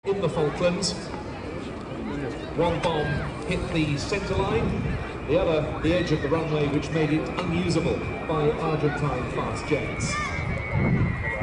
in the Falklands. One bomb hit the centre line, the other the edge of the runway, which made it unusable by Argentine fast jets.